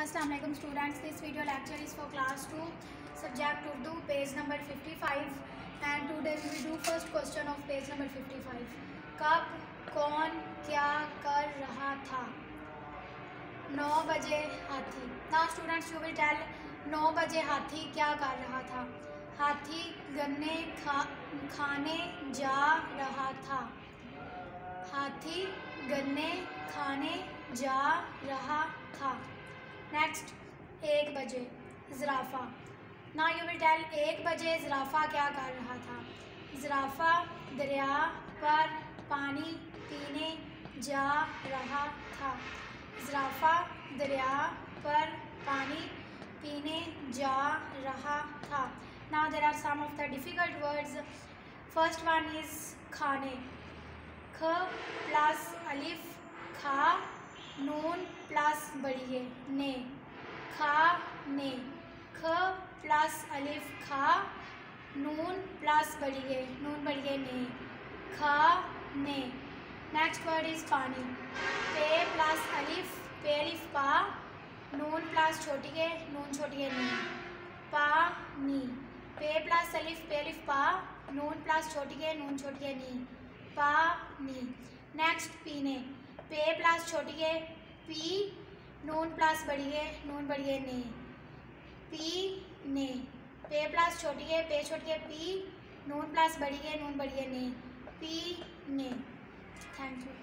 Assalamu alaikum students. This video lecture is for class 2 subject Urdu, page number 55, and today we will do first question of page number 55. कब कौन क्या कर रहा था? 9 बजे हाथी. Now students, you will tell 9 बजे हाथी क्या कर रहा था? हाथी गन्ने खाने जा रहा था. हाथी गन्ने खाने जा रहा था. नेक्स्ट, 1 बजे ज़राफ़ा. ना यू विल टेल 1 बजे ज़राफ़ा क्या कर रहा था? ज़राफ़ा दरिया पर पानी पीने जा रहा था. ज़राफ़ा दरिया पर पानी पीने जा रहा था. Now there are some of the difficult words. First one is खाने. ख प्लस अलिफ खा, नून प्लस बड़िए ने. खा ने. ख प्लस अलिफ खा, नून प्लस बड़िए नून बड़िए ने. खा ने. नेक्स्ट वर्ड इज़ पानी. पे प्लस अलिफ पे अलिफ पा, नून प्लस छोटिए नून छोटिए ने. पा नी. पे प्लस अलिफ पे अलिफ पा, नून प्लस छोटिए नून छोटिए नी. पा नी. नेक्स्ट पीने. पे प्लस छोटिए पी, नून प्लस बड़िए नून बड़िए ने. पी ने. पे प्लस छोटिए पे छोटिए पी, नून प्लस बड़िए नून बड़िए ने. पी ने. Thank you.